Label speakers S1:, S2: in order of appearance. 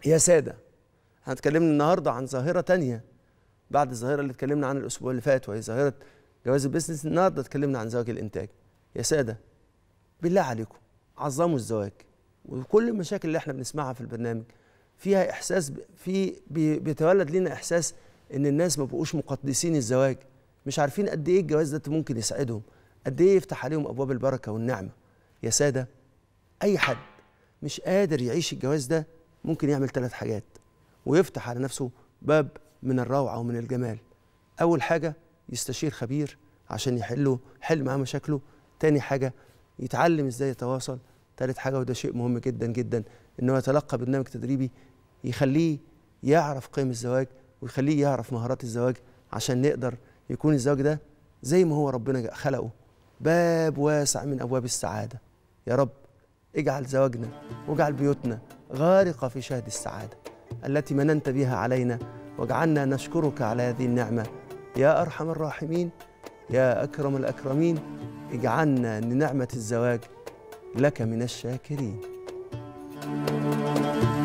S1: يا سادة، احنا اتكلمنا النهارده عن ظاهرة تانية بعد الظاهرة اللي اتكلمنا عنها الأسبوع اللي فات، وهي ظاهرة جواز البيزنس. النهارده اتكلمنا عن زواج الإنتاج. يا سادة، بالله عليكم عظموا الزواج. وكل المشاكل اللي احنا بنسمعها في البرنامج فيها إحساس بيتولد لنا إحساس إن الناس ما بقوش مقدسين الزواج، مش عارفين قد إيه الجواز ده ممكن يسعدهم، قد إيه يفتح عليهم أبواب البركة والنعمة. يا سادة، أي حد مش قادر يعيش الجواز ده ممكن يعمل 3 حاجات ويفتح على نفسه باب من الروعة ومن الجمال. أول حاجة يستشير خبير عشان يحل معاه مشاكله. تاني حاجة يتعلم إزاي يتواصل. تالت حاجة، وده شيء مهم جدا جدا، إنه يتلقى برنامج تدريبي يخليه يعرف قيم الزواج ويخليه يعرف مهارات الزواج، عشان نقدر يكون الزواج ده زي ما هو ربنا خلقه، باب واسع من أبواب السعادة. يا رب اجعل زواجنا واجعل بيوتنا غارقة في شهد السعادة التي مننت بها علينا، واجعلنا نشكرك على هذه النعمة يا أرحم الراحمين يا أكرم الأكرمين. اجعلنا لنعمة الزواج لك من الشاكرين.